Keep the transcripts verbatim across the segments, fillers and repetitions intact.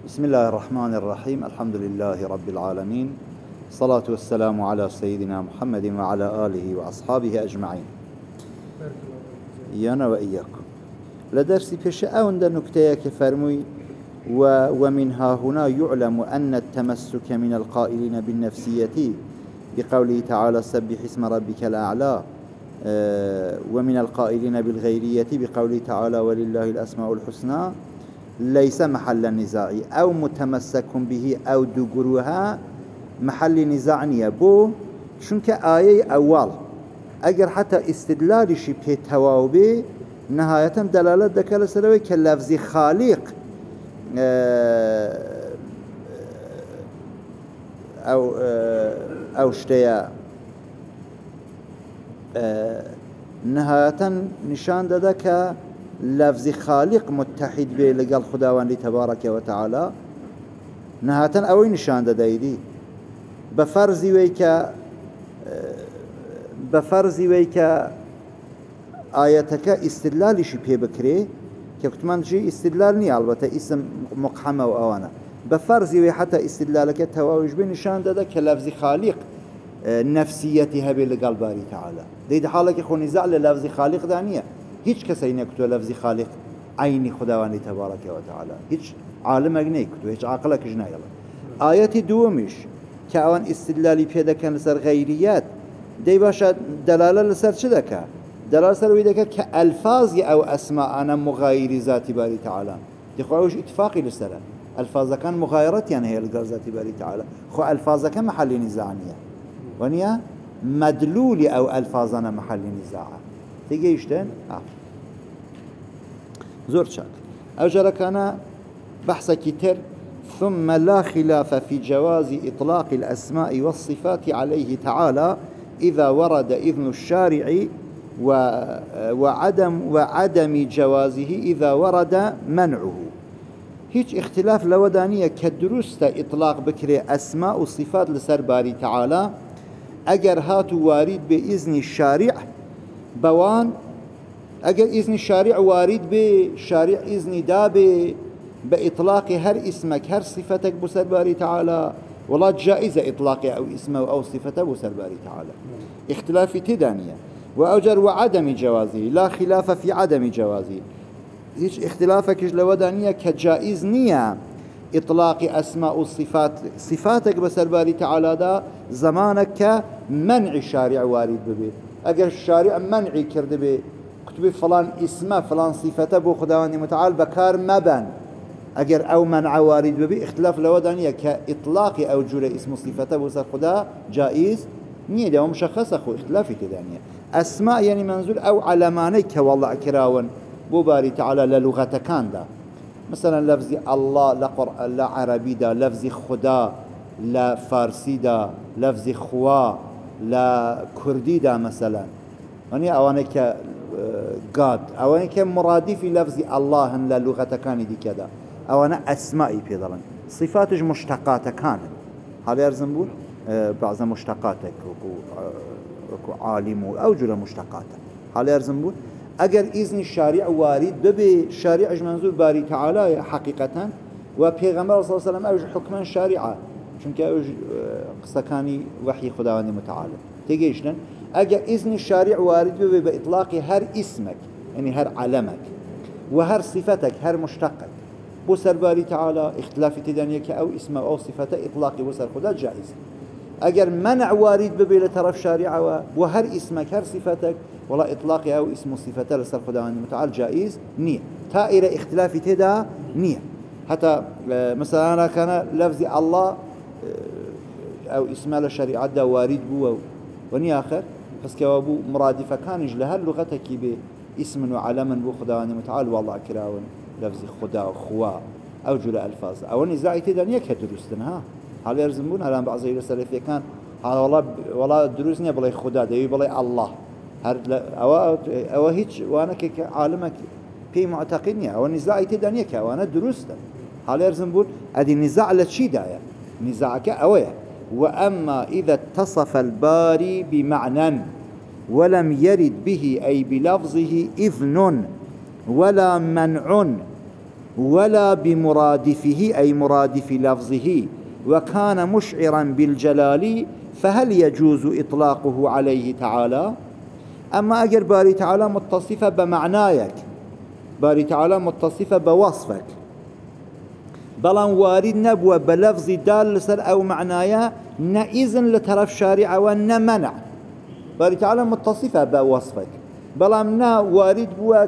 بسم الله الرحمن الرحيم. الحمد لله رب العالمين، الصلاة والسلام على سيدنا محمد وعلى آله وأصحابه أجمعين. يانا وإياكم. لدرسي بيش أون دا نكتيا كفرمي و ومنها هنا يعلم أن التمسك من القائلين بالنفسية بقوله تعالى سبح اسم ربك الأعلى، ومن القائلين بالغيرية بقوله تعالى ولله الأسماء الحسنى ليس محل نزاع، أو متمسك به أو دقروها محل نزاع بو شنك آية أول أجر حتى استدلال شي بتواوبي نهاية دلالة دكالة سلوي كاللفظ خالق أو أو شتيا نهاية نشان ددك لفظ خالق متحد به لقال خداوند تبارك وتعالى. نهاية أوي نشان ددايدي بفرزي ويكا بفرزي ويكا آياتك استدلال شي بي بكري كفتمان شي استدلال ني البته اسم مقحمه وانا بفرزي وي حتى استدلالك تواوج بين نشان دده كلفظ خالق نفسيتها بالقلب باري تعالى دي حالك خو نزاع للفظ خالق دانيه هیچ کسی نکتو لفظ خالق عینی خداوند تبارک و تعالی، هیچ عالم نکتو، هیچ عقلك جنایل. آیت دومش که آن استدلالی پیدا کن لسر غیریت دی باشد دلاله لسر چه دکه؟ دلاله سر وی دکه که الفاظی او اسماء انا مغایر ذاتی باری تعالی. دی خواهش اتفاقی لسره. الفاظ کان مغایرت یعنی هی لگر ذاتی باری تعالی. خو الفاظ کان محل نزاعیه. ونیا مدلول او الفاظنا محل نزاعه. تيجي يشتن آه. زور شاك أو جركنا بحث كتير. ثم لا خلاف في جواز إطلاق الأسماء والصفات عليه تعالى إذا ورد إذن الشارع و... وعدم وعدم جوازه إذا ورد منعه. هيج اختلاف لودانية كدرست إطلاق بكري أسماء وصفات لسر باري تعالى أجر هاتو وارد بإذن الشارع بوان اگر اذن الشارع وارد به شارع اذن دا به باطلاق هر اسمك هر صفتك بسر باري تعالى والله جائزة اطلاق او اسمه او صفته بسر باري تعالى. اختلاف تدانية واجر وعدم جوازه لا خلاف في عدم جوازه. هيش اختلافك لودانية كجائز نية اطلاق اسماء الصفات صفاتك بسر باري تعالى دا زمانك منع الشارع وارد به. اگر الشارع منعي كرد به كتب فلان اسمه فلان صفته بو خداوند متعال بكار مبن اگر او منع وارد به اختلاف لودانيه كاطلاق او جرى اسم صفته بو سر خدا جائز نيه ده مشخص اخو اختلاف تدانيه. اسماء يعني منزول او علماني كوالله كراون بو باري تعالى للغه كان ده مثلا لفظ الله لقران لا عربي ده لفظ خدا لا فارسي ده لفظ خوا لا كردي دا مثلا يعني اوانه ك قاد اوانه ك مرادف لفظ الله ان لغه كان دي كذا اوانه اسماء بيدلن صفاتج مشتقات كان هذا يرزم بول بعض مشتقاتك وكو عالم او جل مشتقات هذا يرزم بول اگر اذن الشارع وارد به شارع منزول باري تعالى حقيقه وبيغمبر صلى الله عليه وسلم اوج حكما شارعه چونکه اوج قصكاني وحي خداوند متعال تيجي شلون اجا اذن الشارع وارد به باطلاق هر اسمك يعني هر علمك وهر صفتك هر مشتقك بسر باري تعالى اختلاف تدانيك او اسمه او صفته اطلاق بسر خدا جائز. اگر منع وارد به لطرف شارع وهر اسمك هر صفتك ولا اطلاق او اسم صفته لسر خداوند متعال جائز نيه. تائر اختلاف تدا نيه. حتى مثلا انا كان لفظ الله او اسمه لشريعه دا وارد بو وني اخر بس كوابو مرادفه كان لها اللغه كي باسم وعلما بو خداوند متعال والله كراون لفظ خدا وخوا او جل الفاظ او نزاع تدانيه كدرستنها هل يرزمون على بعض السلف كان هذا والله والله دروسني بلا خدا دي بلا الله هر او او هيك وانا كعالمك في معتقدني او نزاع تدانيه وانا درست هل يرزمون ادي نزاع لشي داير نزاعك اويه. وأما إذا اتصف الباري بمعنى ولم يرد به أي بلفظه إذن ولا منع ولا بمرادفه أي مرادف لفظه وكان مشعرا بالجلال فهل يجوز إطلاقه عليه تعالى؟ أما أجر باري تعالى متصفة بمعنايك، باري تعالى متصفة بوصفك، بلان وارد نبوة بلفظ دال لسر أو معنايا نإذن لطرف شارع ونمنع. باري تعالى متصفة بوصفك، بلان نا وارد بوا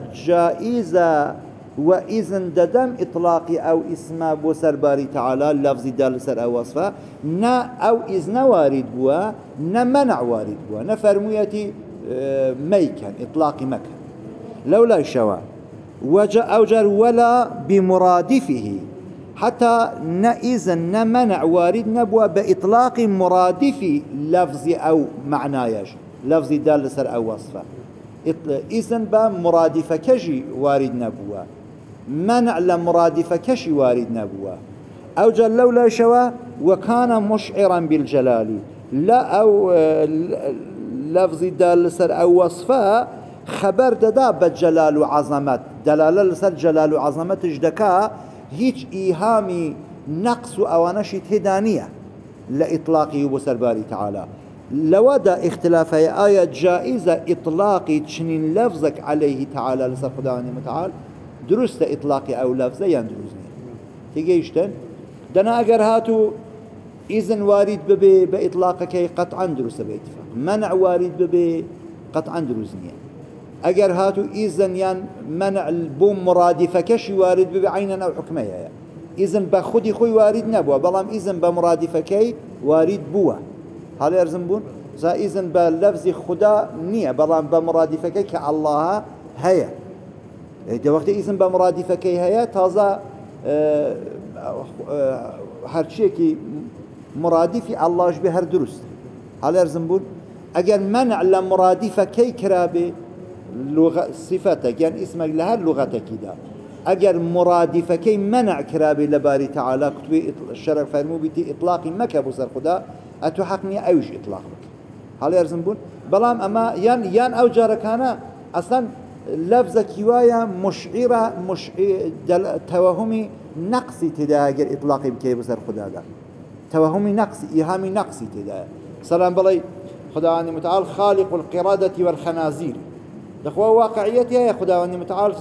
كجائزة وإذن ددم إطلاقي أو اسم بوسر باري تعالى لفظ دال لسر أو وصفه، نا أو إذن وارد بوا نمنع وارد بوا نفرميتي ميكا إطلاق مكان لولا شواء وجاء أوجر ولا بمرادفه حتى نئذن نمنع وارد نبوة بإطلاق مرادف لفظ أو معنايش لفظ دال لسر أو وصفه إذن بمرادف كشي وارد نبوة منع لمرادف كشي وارد نبوة أوجر لولا شواء وكان مشعرا بالجلال لا أو لفظ دال لسر أو وصفه خبر ددا بجلال وعظمت دلالة لسر جلال وعظمت اجدكا هيج إيهامي نقص أوانشي تهدانية لإطلاقه بسر باري تعالى لودا اختلاف آية جائزة إطلاقي تشنين لفظك عليه تعالى لسر خداواني متعال درست إطلاقي أو لفظة يندرزني تيجيشتن دنا أقر هاتو إذن وارد ببي بإطلاقك قطعا درست بإتفاق منع وارد ببي قطعا درزني اگر هاتو إذن يان منع البوم مرادفة كشي وارد بعينا أو حكمية إذن بخودي خوي وارد نبوه بلام إذن بمرادفة كي وارد بوه هل يرزم بون؟ زا إذن بلفظ خدا نية بلام بمرادفة كي كالله هيا ده وقت إذن بمرادفة كي هيا تازا اه اه هرشيكي مرادفي الله شبه هر درست هل يرزم بون؟ اگر منع لمرادفة كي كرابي لغة صفتك يعني اسمك لها لغتك دا اگر مرادفك منع كرابي لباري تعالى كتبي الشرع فرمو بيتي اطلاقي مكة بسر خدا اتو حقني اوش اطلاق بك هل يرزم بلام اما يان يان او جاركانا اصلا لفظك يوايا مشعرة مشعر توهمي نقصي تدا اگر اطلاقي بكي بسر خدا دا توهمي نقصي ايهامي نقصي تدا سلام بلاي خدا عني متعال خالق القرادة والخنازير دخوا واقعيتها يا خداوند متعال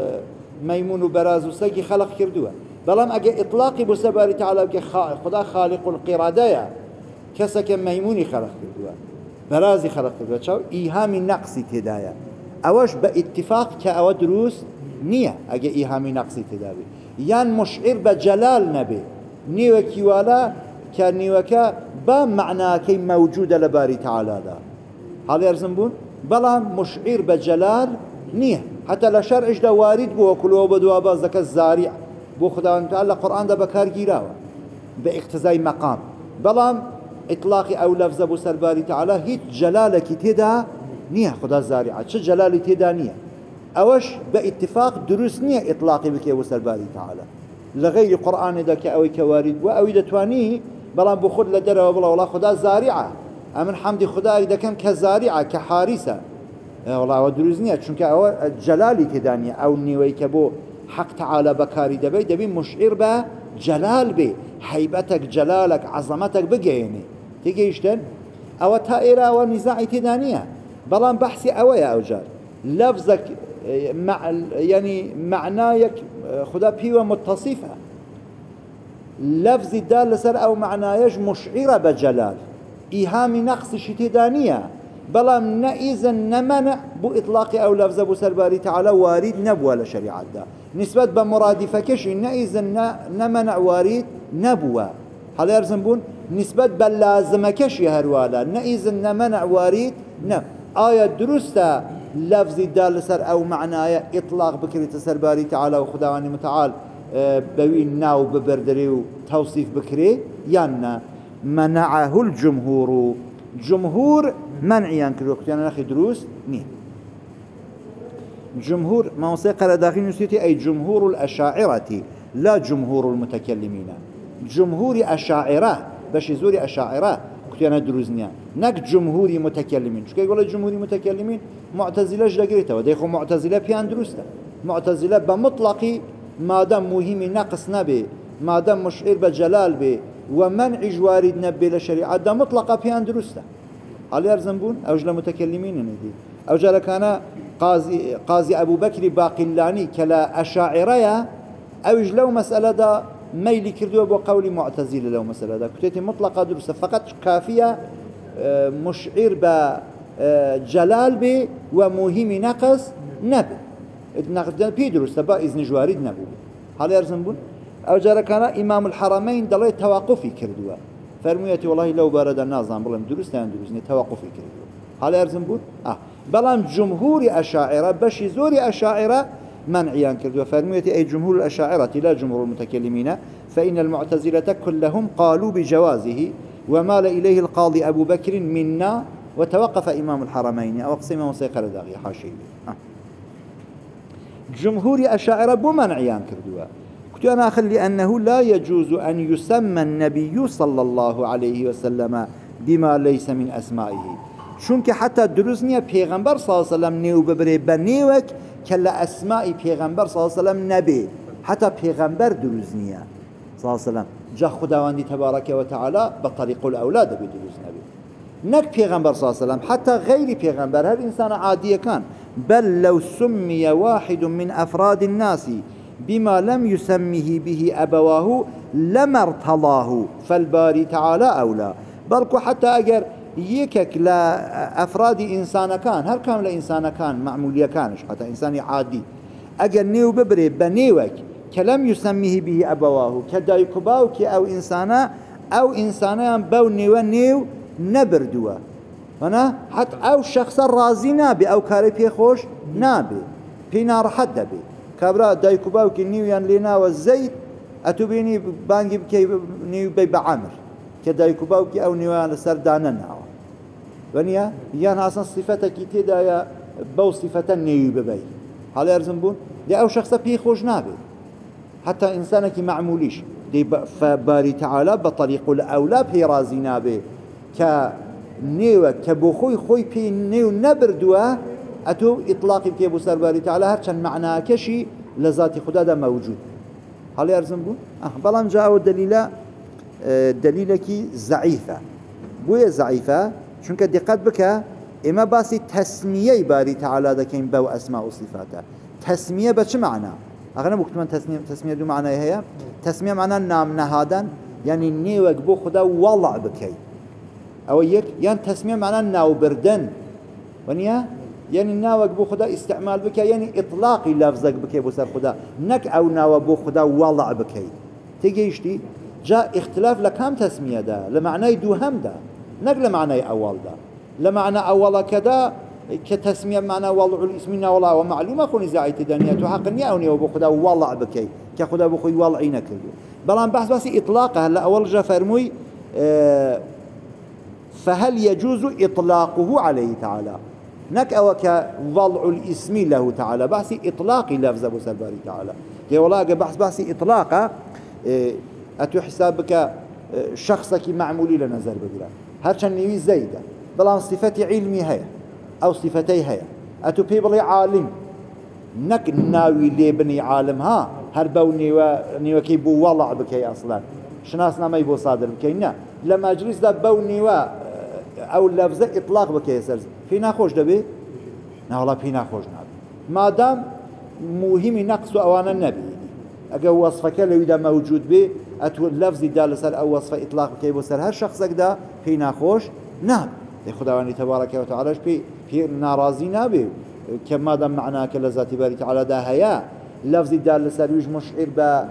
ميمون وبراز وسقي خلق كردوها بلام اجى اطلاقي بسباري تعالى خدا خالق القرادة كسك ميموني خلق كردوها برازي خلق كردوها شو ايهامي نقصي تدايا اوش باتفاق كاو دروس نيه اجى ايهامي نقصي تدابي يان مشعر بجلال نبي نيوكي ولا كان نيوكا بمعنى كي موجوده لباري تعالى دا هل يرزمبون بلا مشعر بجلال نيه حتى لا شرعش دا وارد بو كلو بدو ابازك الزارع بو خداوند تعالى القران دا بكار جيراوا باقتزاي مقام بلا اطلاق او لفظ ابو سرباري تعالى هيت جلالك تدا نيه خدا الزارع شو جلال تدا نيه اوش باتفاق دروس نيه اطلاقي بك ابو سرباري تعالى لغير قران دا كاوي كوارد واو دتوانيه بلا بخد لدره وبلا والله خدا زارعه امن حمد خدا اذا كان كزارعه كحارسه والله ودروزنيه چونك او جلالي تدانيه او نيوي كبو حق تعالى بكاري دبي دبي مشعر به جلال به هيبتك جلالك عظمتك بقيني تيجيشتن او تائره ونزاع تدانيه بلان بحثي او يا اوجار لفظك مع يعني معنايك خدا بيوه متصفه لفظ دال لسر او معنايش مشعره بجلال إيهامي نقص شتدانية بلام نئذن نمنع بو إطلاق أو لفظ بو سرباري تعالى وارد نبوة لشريعة دا نسبة بمرادفة كشي نئذن نمنع وارد نبوة هل يرزمبون نسبة بلازم كشي هروالا نئذن نمنع وارد نب آية درسته لفظ دال لسر أو معنايا إطلاق بكري سرباري تعالى وخداواني متعال بوين ناو ببردري وتوصيف بكري يانا منعه الجمهور جمهور منعيا كروك يعني ناخي دروس ني جمهور ما وثيق داخل نسيتي أي جمهور الأشاعرة لا جمهور المتكلمين جمهور أشاعرة باش يزوري أشاعرة كنت أنا دروزنيا نك جمهور متكلمين شو يقول جمهور متكلمين معتزلة جلقريته وديخو معتزلة بيان دروسته معتزلة بمطلق مادام مهمی نقص نبي مادام مشعر بجلال بي ومنع جوارد نبي لشريعة دا مطلقة بيان درسته هل يرزنبون أوج لمتكلمين ندي أوج كان قاضي قاضي أبو بكر باقلاني كلا أشاعرية أوج لو مسألة دا ميل كردوا بقول معتزلة لو مسألة دا كتيتي مطلقة درسته فقط كافية مشعر بجلال بي ومهم نقص نبي نقد بيدرس تبا إذن جوارد نبو هل يرزنبون أو جرى كان إمام الحرمين دلي توقفي كردوا فرميتي والله لو بارد النظام بلهم درس لان درسني توقفي كردوا هل يرزنبون آه بلام جمهور أشاعرة بشي زوري أشاعرة منعيان كردوا فرميتي أي جمهور الأشاعرة لا جمهور المتكلمين فإن المعتزلة كلهم قالوا بجوازه ومال إليه القاضي أبو بكر منا وتوقف إمام الحرمين أو أقسم وسيقر داغي حاشي آه. جمهور أشاعرة بمنعيان كردوا كنت أنا أخل لأنه لا يجوز أن يسمى النبي صلى الله عليه وسلم بما ليس من أسمائه شونك حتى درسني پیغمبر صلى الله عليه وسلم نيو ببري بنيوك كلا أسماء پیغمبر صلى الله عليه وسلم نبي حتى پیغمبر درسني صلى الله عليه وسلم جا خداوندي تبارك وتعالى بطريق الأولاد بدرس نبي نك پیغمبر صلى الله عليه وسلم حتى غير پیغمبر هر إنسان عادي كان بل لو سمي واحد من أفراد الناس بما لم يسمه به أبواه لما ارتضاه فالباري تعالى أولى بلكو حتى أجر يكك لا أفراد إنسان كان هل كان لإنسان كان معمولية كانش حتى إنسان عادي أجر نيو ببري بنيوك كلم يسميه به أبواه كدايكباوك أو إنسانا أو إنسانا بو نيو نيو نبردوا هنا حتى أو شخص راضي نابي أو كاري بي خوش نابي بي نار حد بي كابرا دايكوباوك نيويان لينا والزيت أتوبيني بانجي بكي نيو بي بعمر كدايكوباوك أو نيوان سردانا ناوا ونيا يان أصلا صفتك تدا بو صفة نيو ببي هل يرزنبون دي أو شخص بي خوش نابي حتى إنسانك معموليش دي فباري تعالى بطريق الأولى بي رازي نابي كنيو كبوخوي خوي بي نيو نبردوا أتو إطلاق بكي أبو سرباري تعالى هرچن معناه كشي لذات خدا ده موجود هل يرزم بون؟ أه بلان جاءوا دليل دليلك ضعيفة بوية ضعيفة چونك دقت بك إما باسي تسمية باري تعالى ده كين بو أسماء وصفاته تسمية بچ معنى أغنى بكتمان تسمية تسمية دو معنى هي تسمية معنى نام نهادن يعني نيوك بو خدا والله بكي أو يك يعني تسمية معنى ناو بردن ونيا يعني ناوك بو خدا استعمال بك يعني إطلاقي لفظك بك بو سر خدا نك أو ناو بو خدا والله بك تيجيشتي جاء اختلاف لكام تسمية ده لمعنى دوهم ده نك لمعنى أول ده لمعنى أول كذا كتسمية معنى والله الاسمين والله ومعلومة خوني زاعية دنيا تحقني أو نيو بو خدا والله بك كخدا بو خوي والله عينك بلان بحث بس إطلاقه هلا أول جا فرموي اه فهل يجوز إطلاقه عليه تعالى نك أو كوضع الاسم له تعالى بحث إطلاق لفظ أبو سرباري تعالى دي والله بحث بحث إطلاقه أتو حسابك شخصك معمولي لنظر بدلا هرچن نيوي زيدة بلان صفة علمي هي أو صفتي هي أتو بيبلي عالم نك ناوي لي بني عالم ها هربو نيوا نيوا كي بو والله بكي أصلا شناسنا ما يبو صادر بكي نا لما أجلس دا بو نيوا أو لفظ إطلاق بكي سرز فينا خوش دبي نا والله فينا خوش نبي ما دام مهم نقص أوانا النبي أجا وصفك لو إذا موجود به أتو اللفظ دا لسر أو وصف إطلاق بكي بو سر هر شخصك دا فينا خوش نبي دي خداواني تبارك وتعالى بي في ناراضي نبي كما دام معناك لذات باري تعالى دا هيا لفظ دا لسر يج مشعر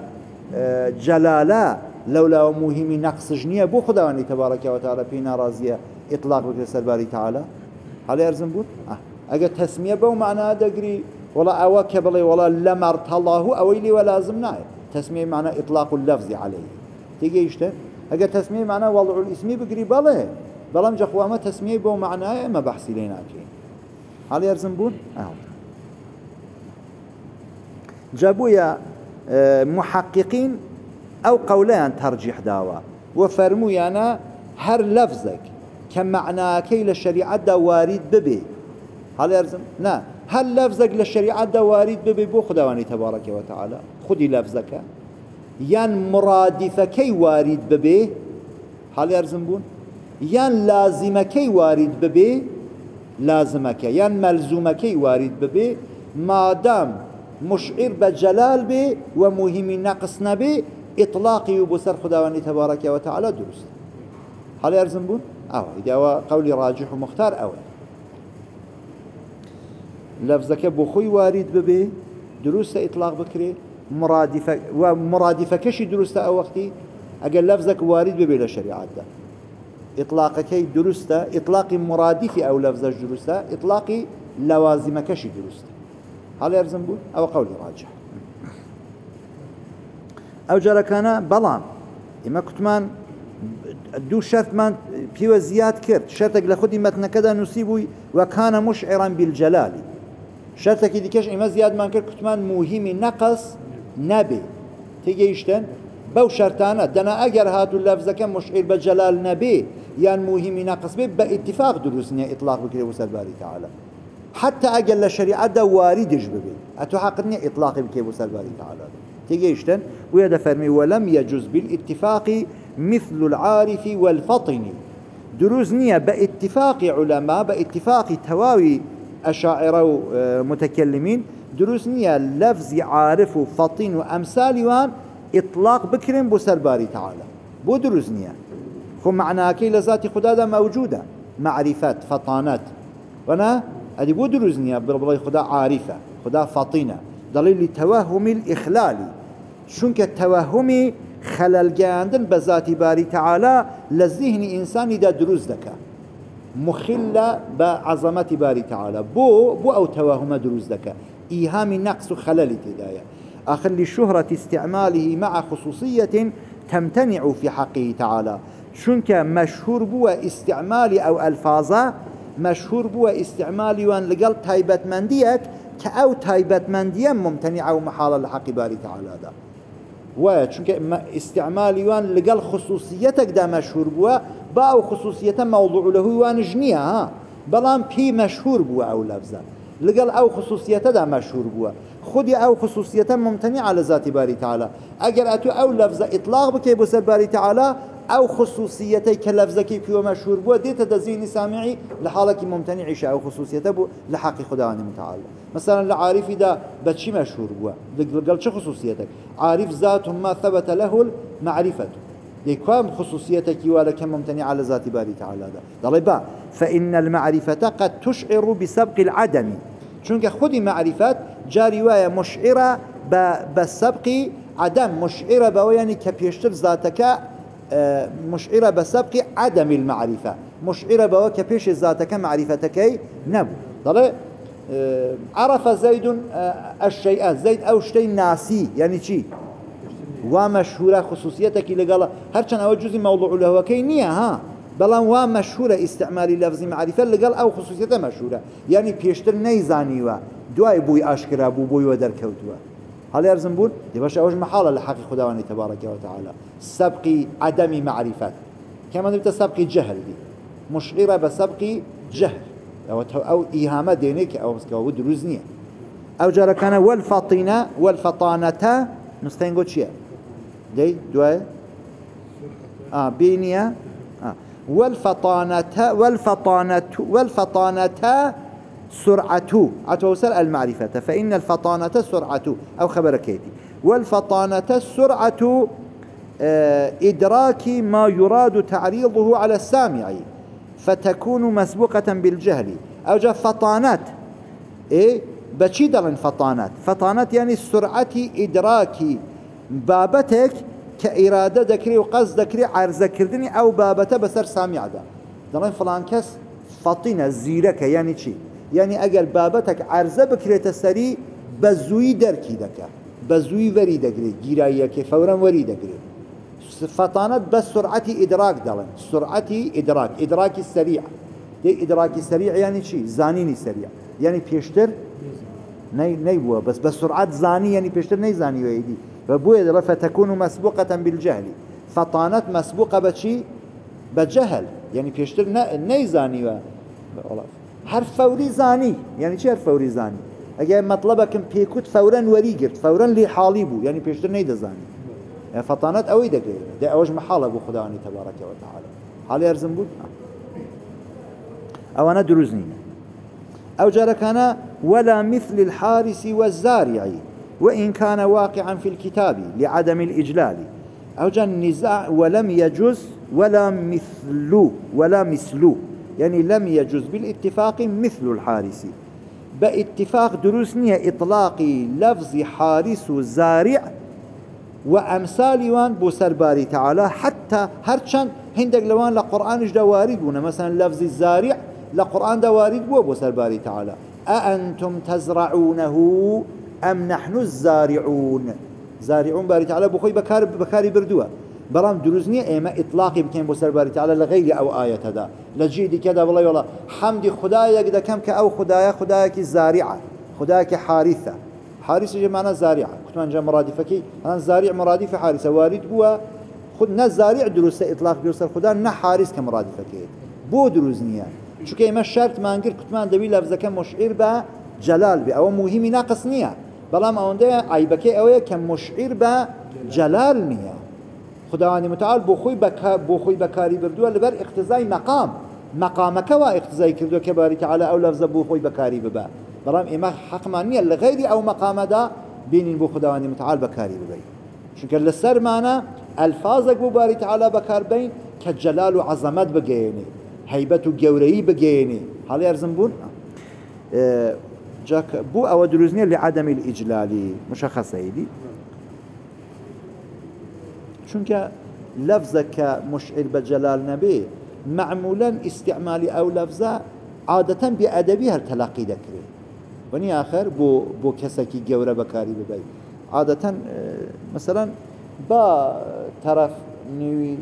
بجلالة لولا مهم نقص جنية بو خداواني تبارك وتعالى بي ناراضية إطلاق بكي سر باري تعالى هل يرزم بود؟ أه. أجا تسمية بو معنى دقري ولا أواك بلي ولا لمرت الله أويلي ولازم ناي تسمية معنى إطلاق اللفظ عليه تيجي يشته أجا تسمية معنى وضع الاسم بقري بله بلام جخوامة تسمية بو معنى ما بحثي لنا كين هل يرزم بود؟ أه. جابويا محققين أو قولان ترجيح داوا وفرموا أنا هر لفظك كمعنى كي للشريعة دا وارد ببي هل يرزم؟ لا هل لفظك للشريعة دا وارد ببي بو خداواني تبارك وتعالى خودی لفظەکە یان مرادفەکەی وارد ببێ حاڵی ئەرزم بوون یان لازمەکەی وارد ببێ لازمەکە یان مەلزومەکەی وارد ببێ مادام مشعر بجلال بێ و مهمی نەقص نەبێ ئیطلاقی و بۆ سەر خوداوەندی تەبارەکە و تەعالا دروست حاڵی ئەرزم بوون ئەوە ئیداوە قەولی ڕاجح و مختار ئەوە لفظەکە بۆ خۆی وارد ببێ دروستە ئیطلاق بکرێ مرادفە و مرادفەکەشی دروستە ئەو وەختی ئەگەر لفظێک وارد ببێ لە شەریعەتدا ئیطلاقەکەی دروستە ئیطلاقی مرادفی ئەو لفظەش دروستە ئیطلاقی لەوازمەکەشی دروستە حاڵی ئەرزم بوون ئەوە قەولی ڕاجح ئەو جارەکانە بەڵام ئێمە کوتمان دوو شەرتمان پێوە زیاد کرد شەرتێک لە خودی مەتنەکەدا نووسی بووی وەکانە مشعرا بالجەلالی شەرتێکی دیکەش ئێمە زیادمان کرد کوتمان موهیمی نەقص نەبێ تێگەیشتن بەو شەرتانە دەنا ئەگەر هاتوو لەفزەکە مشعر بە جەلال نەبێ یان موهیمی نەقص بێ بە ئیتیفاق دروست نییە ئیطلاق بکرێ بۆ سەر باری تەعالا حتى ئەگەر لە شەریعەتدا واریدش ببێ ئەتۆ حەقت نییە ئیطلاقی بکەی بۆ سەر باری تەعالا تێگەیشتن وێ دەفەرمی وەلەم یەجوز بالئیتفاق مثل العارف والفطن دروز نییە بە ئیتفاقی علەما بە ئیتفاقی تەواوی ئەشاعرە و متكلمين دروز نییە لەفزی عارف و فەطین و ئەمسالی وان ئیطلاق بکرێن بۆ سەر باری تەعالا بۆ دروز نییە خۆ معناکەی لە ذاتی خودادا مەوجودە معرفەت فەطانەت وەنا ئەدی بۆ دروز نییە بڵێ خدا عارفە خدا فەطینە دەڵێ لتەوەهمی الئیخلالی چونکە تەوەهمی خەلەلگەیاندن بە ذاتی باری تەعالا لە ذهنی ئینسانیدا دروست دەکات مخلة بعظمة باري تعالى بو بو أو توهم دروز دكا إيهام نقص خلل تدايا آخر لشهرة استعماله مع خصوصية تمتنع في حقه تعالى شنك مشهور بو استعمال أو ألفاظا مشهور بو استعمال وان لقل تايبت منديك كأو تايبت منديا ممتنع ومحالا لحق باري تعالى دا وای چونکە استعمالی وان لەگەڵ خصوصیەتێکدا مەشهور بووە با ئەو خصوصیەتە مەوضوع لەهوی وانش نییە ها بەڵام پێی مەشهور بووە ئەو لەفزە لەگەڵ ئەو خصوصیەتەدا مەشهور بووە خودی ئەو خصوصیەتە ممتنع على ذاتی باری تعالی ئەگەر ئەتو ئەو لەفزە ئیطلاق بکەی بۆ سەر باری تعالی ئەو خصوصیەتەی کە لەفزەکەی پێوە مەشهور بووە دێتە دەزینی سامعی لە حاڵێکی ممتنعیش ئەو خصوصیەتە بوو لە حەقی خوداوەندی متعال مثلا لە عارفیدا بەچی مەشهور بووە لەگەڵ چه خصوصیەتێک عارف ذات ما ثبت له المعرفة لكم خصوصيتك ولك ممتنع على ذات باري تعالى ضلي با فإن المعرفة قد تشعر بسبق العدم چونك خودي معرفات جاري وايا مشعرة بسبق عدم مشعرة بوياني كبيشتر ذاتك مشعرة بسبق عدم المعرفة مشعرة بوا كبيش ذاتك معرفتك نبو ضلي عرف زيد الشيء زيد أو شيء ناسي يعني شي ومشهورة خصوصيتك لقال هرچن أو جزء موضوع له وكينية ها بلان ومشهورة استعمال لفظ معرفة لقال أو خصوصيته مشهورة يعني بيشتر نيزاني و دواي بوي أشكره بو بوي ودر كوتوا هل يرزم بون دي باش أوج محالة لحق خداواني تبارك وتعالى سبق عدم معرفة كما نبت سبق جهل دي مشعرة بسبق جهل أو أو إيهامة دينك أو مسكوا دروزنية أو جرى كان والفطينة والفطانة نسخين قد شيء دي دواء آه بينيا آه والفطانة والفطانة والفطانة سرعة أتوصل المعرفة فإن الفطانة سرعة أو خبر كيدي والفطانة سرعة آه إدراك ما يراد تعريضه على السامع فتكون مسبوقة بالجهل أو جاء فطانات إيه بشيدر فطانات فطانات يعني سرعة إدراك بابتك كإرادة ذكري وقصد ذكري عرض كردني أو بابته بسر سامع ده دلين فلان كس فطينة زيرك يعني شيء يعني أجل بابتك عرض بكري تسري بزوي دركي دكا بزوي وري دكري جيرايك فورا وري دكري فطانات بس سرعة إدراك دلين سرعة إدراك إدراك السريع دي إدراك السريع يعني شيء زانيني سريع يعني بيشتر ني نيبوا بس بسرعة زاني يعني بيشتر ني زاني ويدي فبويا فتكون مسبوقة بالجهل فطانت مسبوقة بشي بجهل يعني بيشتر ني زاني و حرف فوري زاني يعني شو حرف فوري زاني اگر مطلبكم بيكوت فورا وريقرت فورا لي حاليبو يعني بيشتر نيدا زاني يعني فطانات اوي دقيقة ده اوج محالة بو خداني تبارك وتعالى حالي ارزم بود او انا دروزني او جاركنا ولا مثل الحارس والزارع وإن كان واقعا في الكتاب لعدم الإجلال أو جاء النزاع ولم يجوز ولا مثل ولا مثل يعني لم يجوز بالاتفاق مثل الحارس باتفاق دروسنية إطلاق لفظ حارس وزارع وأمثال وان بوسر باري تعالى حتى هرشان هندق لوان لقرآن دوارد بونا مثلا لفظ الزارع لقرآن دوارد بو بوسر باري تعالى أأنتم تزرعونه أم نحن الزارعون زارعون باري تعالى بخوي بكار بكاري بردوه برام دروزني اما اطلاقي بكين بوسر باري تعالى لغير او آية هذا لجيدي كذا والله والله حمد خدايا قد كم كأو خدايا خدايا كي زارعة خدايا كي حارثة حارثة جمعنا زارعة كنت من جا مرادفة أنا زارع مرادفة حارثة وارد هو خدنا زارع دروس إطلاق بيوصل خدا نا حارث كمرادفة كي بو دروزنيا شو كي ما شرط ما انقر كنت من دبي لفظة كم مشعر با جلال بي او مهم ناقص نية بلام اونده عيبكي اوه كمشعر با جلال نية خداوند متعال بو خوي بك بو خوي بكاري بردو لبر اقتضاء مقام مقامك وا اقتضاء كردو كباري تعالى او لفظ بو خوي بكاري ببا بلام اما حق مانية لغير او مقام دا بين بو خداوند متعال بكاري ببي شكر للسر معنا الفاظك بو باري تعالى بكار بين كجلال وعظمت بجيني هيبة وجوري بجيني حالي ارزم بون اه جاك بو او دروزني لعدم الاجلال مشخصه يدي چونك لفظك مشعر بجلال نبي معمولا استعمال او لفظه عادة بأدبي هل تلاقي ذكره وني آخر بو بو كسكي جورة بكاري ببي عادة مثلا با طرف نوي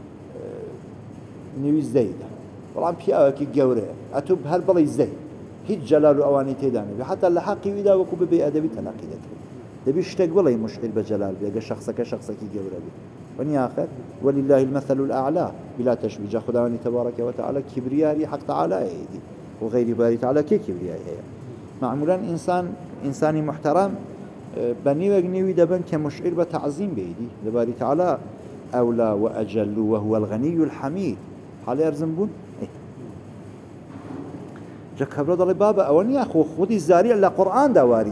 نوي زيدة والله بيا كي جورة أتوب هل بلي زيد هيج جلال أواني تداني حتى اللحاقي وإذا وكو ببي أدبي تلاقي ذكره دبي اشتاق والله مشعر بجلال بيا شخصك شخصك جورة بي وني آخر ولله المثل الأعلى بلا تشبيه خداوند تبارك وتعالى كبرياء حق تعالى أيدي وغير باري تعالى كي كبرياء معمولا إنسان إنساني محترم بني وجنيوي دبن كمشعر بتعظيم بيدي لباري تعالى أولى وأجل وهو الغني الحميد حال يرزمبون إيه جا كبر ضل بابا أولني أخو خودي الزارع لقرآن دواري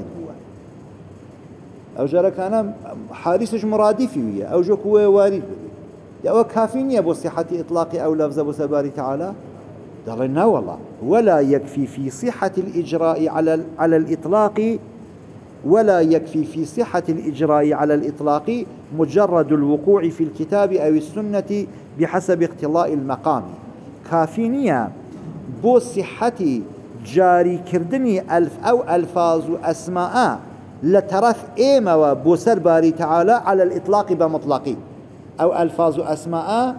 أو جرى كان حارسش مرادفي ويا أو جو كوي وارد يا أو كافيني أبو صحة إطلاق أو لفظ أبو سباري تعالى قالنا والله ولا يكفي في صحة الإجراء على على الإطلاق ولا يكفي في صحة الإجراء على الإطلاق مجرد الوقوع في الكتاب أو السنة بحسب اقتضاء المقام كافيني بو صحة جاري كردني ألف أو ألفاظ أسماء لترف إيما وبوسر باري تعالى على الإطلاق بمطلقي أو ألفاظ أسماء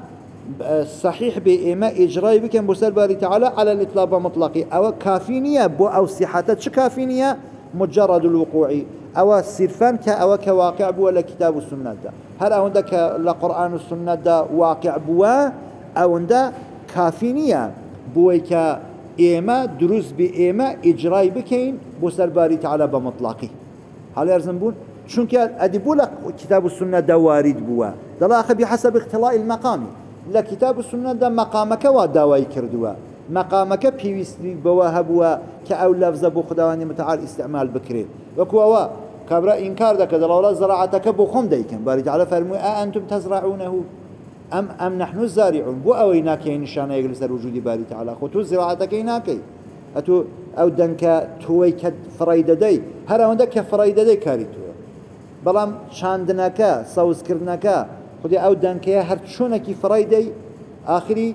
صحيح بإيما إجراء بكم بوسر باري تعالى على الإطلاق بمطلقي أو كافينية بو أو صحتة شو كافينية مجرد الوقوع أو صرفان كأو كواقع بو لكتاب السنة دا هل أو عندك لقرآن السنة دا واقع بو أو عندك كافينية بو كإيما دروس بإيما إجراء بكين بوسر باري تعالى بمطلقي هل يرزمبون چونك أدبو لك كتاب السنة دا وارد بوا دلاخ بحسب اختلاء المقام لا كتاب السنة دا مقامك وداوي كردوا مقامك بيوستري بوا هبوا كأو لفظ بو خداوند متعال استعمال بكرين وكوا كبرا إنكار دا كدلولا زراعتك بو خم ديكن بارد على فرمو أأنتم تزرعونه أم أم نحن الزارعون بو أويناك نشانه يجلس الوجود بارد تعالى خطو زراعتك يناكي أتو أو دنك توي كفرايدة دي هر عندك كفرايدة دي كاري توي بلام شاندناكا صوص كرناكا خدي أو دنك هر شونك فرايدة آخري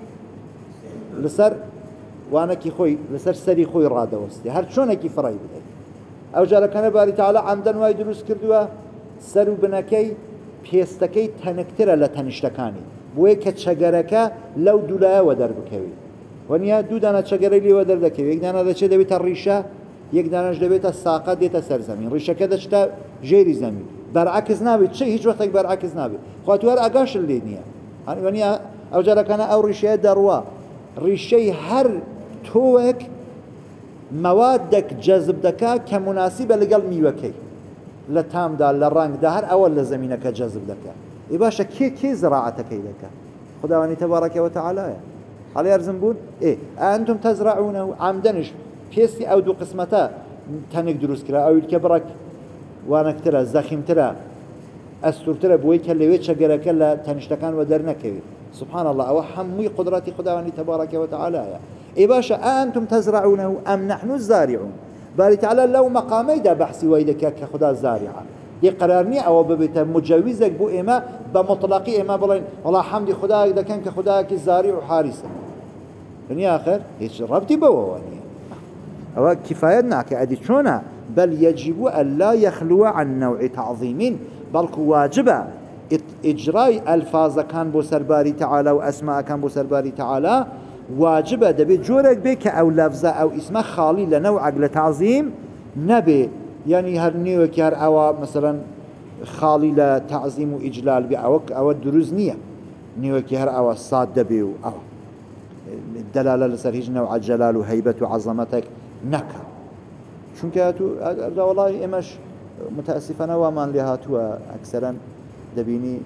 لسر وانا كي خوي لسر سري خوي رادة وستي هر شونك فرايدة دي أو جالك أنا باري تعالى عمدن واي دروس كردوا سرو بناكي بيستكي تنكتر لتنشتكاني بوي كتشجركا لو دولا ودر بكوي ونیا دو دانه چگری لیو در دکی یک دانه دچه دویت ریشه یک دانهش دویت ساقه دیت سر زمین ریشه که دچه جیری زمین برعکس نبی چه هیچ وقت برعکس نبی خاطر اگاش لیدنیه ونیا اوجر کنه او ریشه دروا ریشه هر توک موادك جذب دكا كمناسبة لقل ميوكي لتام دا لرانك دهر أول لزمينك جذب دكا إباشا كي كي زراعتك لك خداواني تبارك وتعالى على يرزنبون إيه أنتم تزرعونه عمدنش بيسي أو دو قسمتا تنك دروس كرا أو الكبرك وانك ترى زخيم ترى أستر ترى بويك اللي ويتش جرك لا تنشتكان ودرنك سبحان الله أو حمي قدرات خداواني تبارك وتعالى إيه باشا أنتم تزرعونه أم نحن الزارعون باري تعالى لو مقامي دا بحثي ويدك كخدا زارعة دي قرارني أو ببيت مجوزك بو إما بمطلقي إما بلين والله حمدي خدا إذا كان كخداك الزارع وحارسة يعني آخر هيش ربطي بواني أو كفايتنا كأدي شونا بل يجب أن لا يخلو عن نوع تعظيم بل واجب إجراء ألفاظ كان بو سرباري تعالى وأسماء كان بو سرباري تعالى واجب دبي جورك بك أو لفظة أو اسم خالي لنوع لتعظيم نبي يعني هرنيو كهر أو مثلا خالي لتعظيم وإجلال بأو أو الدروزنية نيو كهر أو الصاد دبي أو الدلالة لسرهج نوع جلال وهيبة وعظمتك نكا شون كهاتو والله إمش متأسفنا ومان لهاتو أكثرا دبيني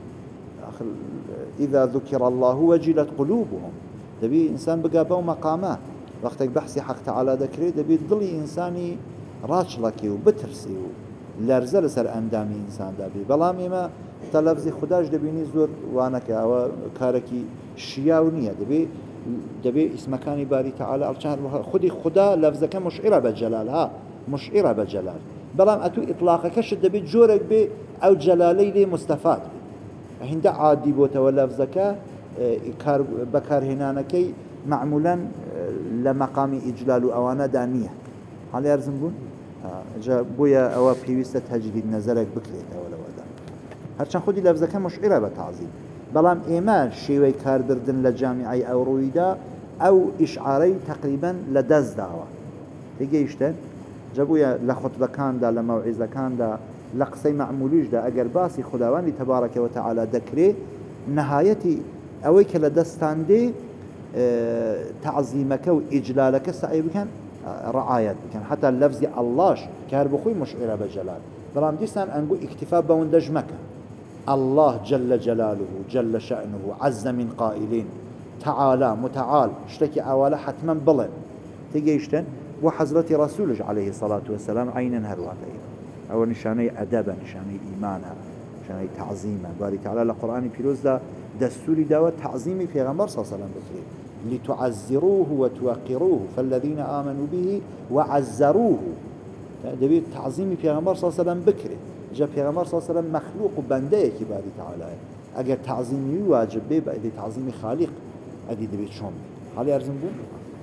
إذا ذكر الله وجلت قلوبهم دبي إنسان بقى بو مقامات وقتك بحثي حق تعالى ذكري دبي ضلي إنساني راشلكي وبترسي لرزة لسر أندامي إنسان دبي بلام إما تلفزي خداش دبيني زور وانك أو كاركي شياونية دبي دبي اسم كاني باري تعالى خدي خدا لفظك مشعرة بالجلال ها مشعرة بالجلال بلام أتو إطلاقك دبي جورك بي أو جلالي لي مستفاد هند عادي بوتا ولفظك بكار هنانكي معمولا لمقام إجلال أوانا دانية هل يرزم بون؟ جا بويا أو بيويسة تجديد نزلك بكريت أولا ودا هرچان خودي لفظك مشعرة بتعظيم بلام إيمان شيوي كار بردن لجامعي أو رويدا أو إشعاري تقريبا لدز دعوة تيجي إشتن جا بويا لخطبة كان دا لموعظة كان دا لقصي معموليش دا أقر باسي خداواني تبارك وتعالى ذكري نهايتي أويك لدستان دي اه تعظيمك وإجلالك سعي بكن اه رعاية بكن حتى اللفظ اللهش كهربخوي مشعرة بجلال بلام ديستان أنقول اكتفاء بوندجمك الله جل جلاله جل شأنه عز من قائلين تعالى متعال اشتكي أولا حتما بلن تيجي اشتن وحضرة رسوله عليه الصلاة والسلام عينا هرواقين أو نشاني أدبا نشاني إيمانا نشاني تعظيما باري تعالى القرآن بيروز دا دستوري داوة تعظيمي في غمر صلى الله عليه وسلم لتعزروه وتوقروه فالذين آمنوا به وعزروه دبي تعظيمي في غمر صلى الله عليه وسلم بكري جاء في غمر صلى الله عليه وسلم مخلوق بنديه كباري تعالى أجر تعظيمي واجب بي بأدي تعظيمي خالق أدي دبي شوم حالي أرزم بون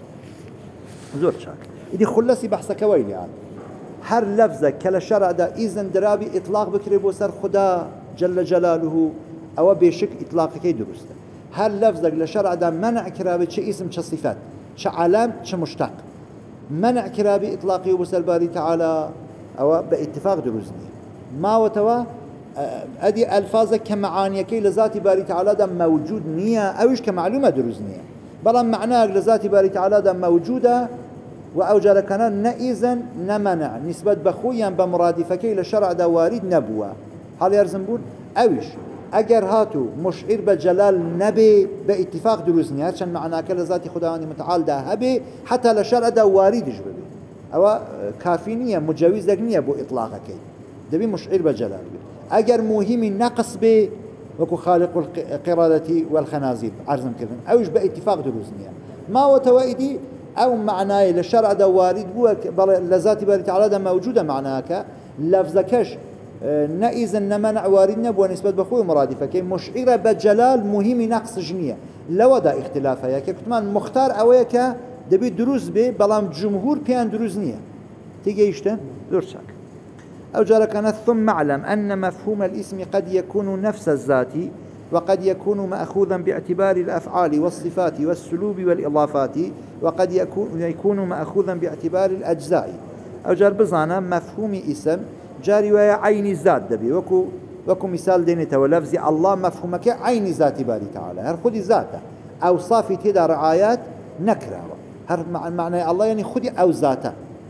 زور شاك إدي خلصي بحثك ويلي عاد هر لفظة كلا شرع دا إذن درابي إطلاق بكري بوسر خدا جل جلاله أو بشك إطلاقك درسته هر لفظك لشرع دا منع كرابي چه اسم چه صفات چه علام چه مشتق منع كرابي إطلاقي وبسر باري تعالى أو باتفاق درسني ما وتوا أدي ألفاظك كمعانيك لذات باري تعالى دا موجود نية أوش كمعلومة درسنية بلان معناك لذات باري تعالى دا موجودة وأوجر كان نئذن نمنع نسبة بخويا بمرادفك لشرع دا وارد نبوة هل يرزنبون أوش اگر هاتو مشعر بجلال نبي باتفاق دروزني هرچن معناك لذات خداوند متعال ده هبي حتى لشرع ده واردش ببي او كافينية مجاوزك نية بو اطلاقك دبي مشعر بجلال بي اگر مهمي نقص بي وكو خالق القرادة والخنازير عرضم كردن اوش باتفاق دروزني ما وتوائدي او معناي لشرع ده وارد بو لذات باري تعالى ده موجودة معناك لفظكش نئذن نمنع وارد نبوة نسبة بخوي مرادفة كي مشعرة بجلال مهم نقص جنية لو دا اختلافها كي كتمان مختار اويك دبي دروز بي بلام جمهور بيان دروز نية تيجي يشتن درسك او جارة كانت ثم اعلم ان مفهوم الاسم قد يكون نفس الذات وقد يكون مأخوذا باعتبار الافعال والصفات والسلوب والاضافات وقد يكون يكون مأخوذا باعتبار الاجزاء او جار بزانا مفهوم اسم جاري ويا عين الذات دبي وكو وكو مثال دينته ولفظ الله مفهومك عين ذات باري تعالى هر خدي ذاته اوصاف تدا رعايات نكره هر معنى الله يعني خدي او ذاته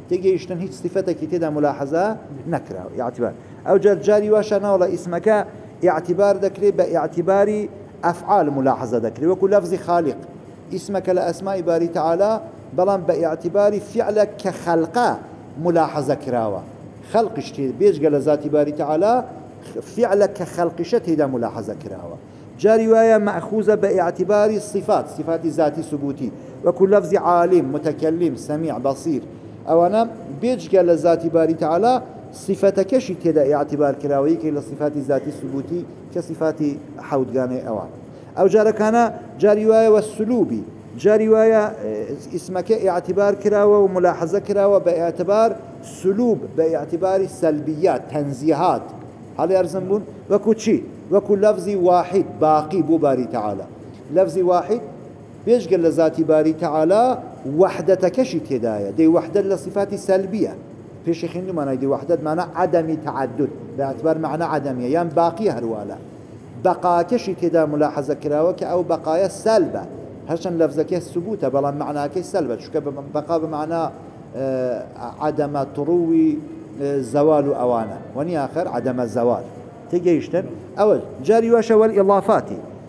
تيجيشتن هيك صفتك تدا ملاحظة نكرة اعتبار أو جار جاري واشنا ولا اسمك اعتبار ذكري باعتبار أفعال ملاحظة ذكري وكل لفظ خالق اسمك لأسماء باري تعالى بلان باعتبار فعلك كخلقه ملاحظة كراوة خلق شتي بيش قال ذات باري تعالى فعلك كخلقشة هذا ملاحظة كراوة جاري ويا مأخوذة باعتبار الصفات صفات ذاتي ثبوتي وكل لفظ عالم متكلم سميع بصير أو أنا بيج قال ذات باري تعالى صفتك شي تدا اعتبار كراوي كي لصفات ذاتي ثبوتي كصفات حودقاني أوان أو جاري كان جاري ويا والسلوبي جاري ويا اسمك اعتبار كراوة وملاحظة كراوة باعتبار سلوب باعتبار السلبيات تنزيهات هل يرزمون وكو شي وكو لفظ واحد باقي بو باري تعالى لفظ واحد بيش قال لذاتي باري تعالى وحدتك شي تدايا دي وحدة لصفات سلبية فيش يخندو معنى دي وحدة معنى عدم تعدد باعتبار معنى عدمية يعني باقي هروالا بقاء كشي تدا ملاحظة كراوك أو بقايا سلبة هرشان لفظك الثبوت بلا معنى كي سلبة شو بقاء بمعنى آه عدم تروي آه زوال أوانا وني آخر عدم الزوال تيجيشتن أول جاري واشا والإضافات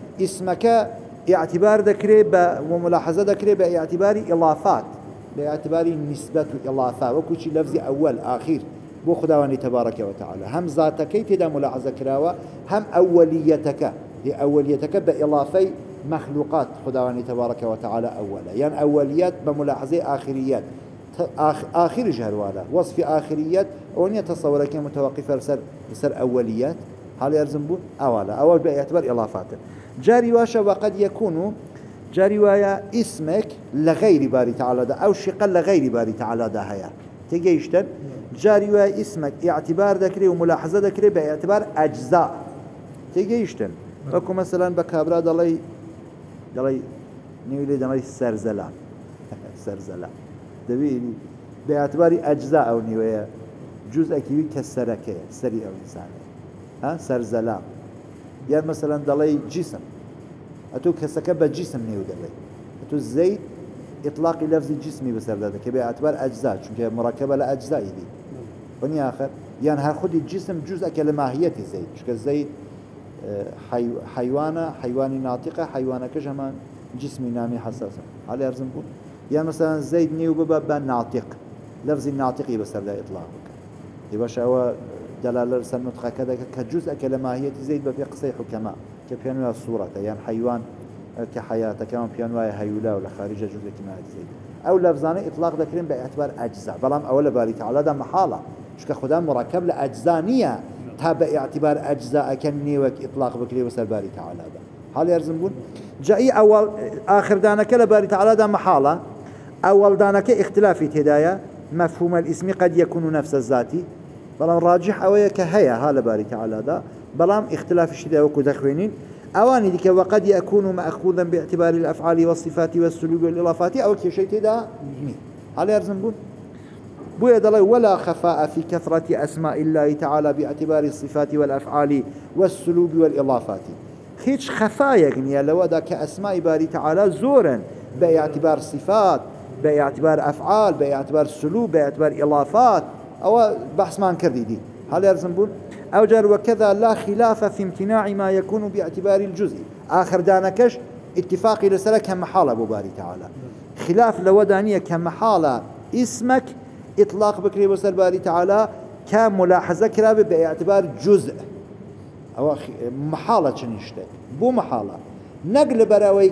اسمك اعتبار ذكري وملاحظة ذكري باعتبار إضافات باعتبار نسبة الإضافة وكوشي لفظ أول آخر بو خداواني تبارك وتعالى هم ذاتك تدا ملاحظة كراوة هم أوليتك لأوليتك بإضافة مخلوقات خداواني تبارك وتعالى أولا يعني أوليات بملاحظة آخريات آخ آخر جهروالا وصف آخريات وأن يتصورك متوقفة لسر, لسر أوليات هل يرزمون أولا أول باعتبار إضافات جاري واشا وقد يكون جاري ويا اسمك لغير باري تعالى ده أو شقا لغير باري تعالى ده هيا تيجيشتن جاري ويا اسمك اعتبار ذكري وملاحظة ذكري باعتبار أجزاء تيجيشتن وكو مثلا بكابرا دلي دلي نيولي دلي سرزلا سرزلا دبيني باعتبار أجزاء أو نيوية جزء كيوي كسركة سري أو إنسان ها سرزلا يعني مثلا دلي جسم أتو كسكة بجسم نيو دلي أتو الزيت إطلاق لفظ جسمي بسر ذلك باعتبار أجزاء چونك مركبة لأجزاء دي وني آخر يعني هاخد الجسم جزء كلماهية الزيت چونك الزيت حي... حيوانة حيواني ناطقة حيوانة كجمان جسمي نامي حساسة على أرزم بون يعني مثلا الزيت نيو ببا ناطق لفظ الناطقي بسر ذلك إطلاق يباش هو دلالة رسال نطقة كذا كجزء كلماهية زيت بفي قصي حكماء كبيانوها الصورة يعني حيوان كحياته كمان بيانوها هيولا ولا خارج جزء كلماهية زيت أو لفظاني إطلاق ذكرين باعتبار أجزاء بلام أولا باري تعالى ده محالة شكا خدا مركب لأجزانية تابع اعتبار أجزاء كنيوك إطلاق بكري وسر باري تعالى ده هل يرزمون جائي أول آخر دانك لباري تعالى ده محالة أول دانك اختلافي تدايا مفهوم الاسم قد يكون نفس الذاتي بلام راجح أويا كهيا هذا باري تعالى ده بلام اختلاف الشدة وكو دخوينين أواني ديك وقد يكون مأخوذا باعتبار الأفعال والصفات والسلوك والإضافات أو كشيء تدا مي هل يرزمون بويا دلي ولا خفاء في كثرة أسماء الله تعالى باعتبار الصفات والأفعال والسلوك والإضافات هيش خفاء يعني لو دا كأسماء باري تعالى زورا باعتبار صفات باعتبار أفعال باعتبار سلوك باعتبار إضافات أو بحث ما انكردي دي هل يرزمون أو جار وكذا لا خلاف في امتناع ما يكون باعتبار الجزء آخر دانكش اتفاقي لسلا كمحالة بباري تعالى خلاف لودانية كمحالة اسمك إطلاق بكري بسر باري تعالى كملاحظة كرابة باعتبار جزء أو محالة شنشتك بو محالة نقل براوي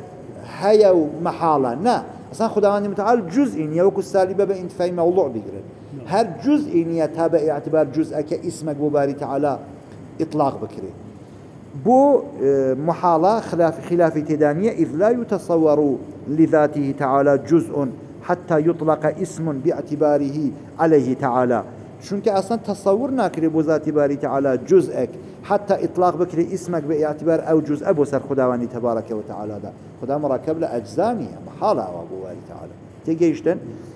كهيا ومحالة نا أصلا خداواني متعال جزء يوكو السالبة بانتفاع موضوع بيقرن هر جزء يتابع اعتبار جزء كاسمك بباري تعالى إطلاق بكري بو محالة خلاف خلاف تدانية إذ لا يتصور لذاته تعالى جزء حتى يطلق اسم باعتباره عليه تعالى شونك أصلا تصور ناكري بو ذات باري تعالى جزءك حتى إطلاق بكري اسمك باعتبار أو جزء أبو سر خداواني تبارك وتعالى دا خدا مركب لأجزانية محالة أبو باري تعالى تيجيشتن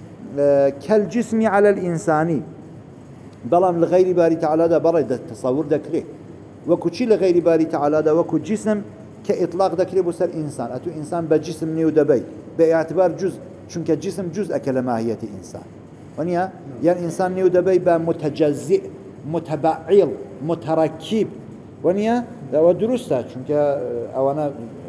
كالجسم على الإنسان بلام لغير باري تعالى دا برد تصور ذكره وكو شي لغير باري تعالى دا وكو جسم كإطلاق ذكره بسر إنسان أتو إنسان بجسم نيو دبي باعتبار جزء چونك جسم جزء كلماهية إنسان ونيا يعني إنسان نيو دبي متجزئ متبعيل متركب ونيا ودرسته چونك أوانا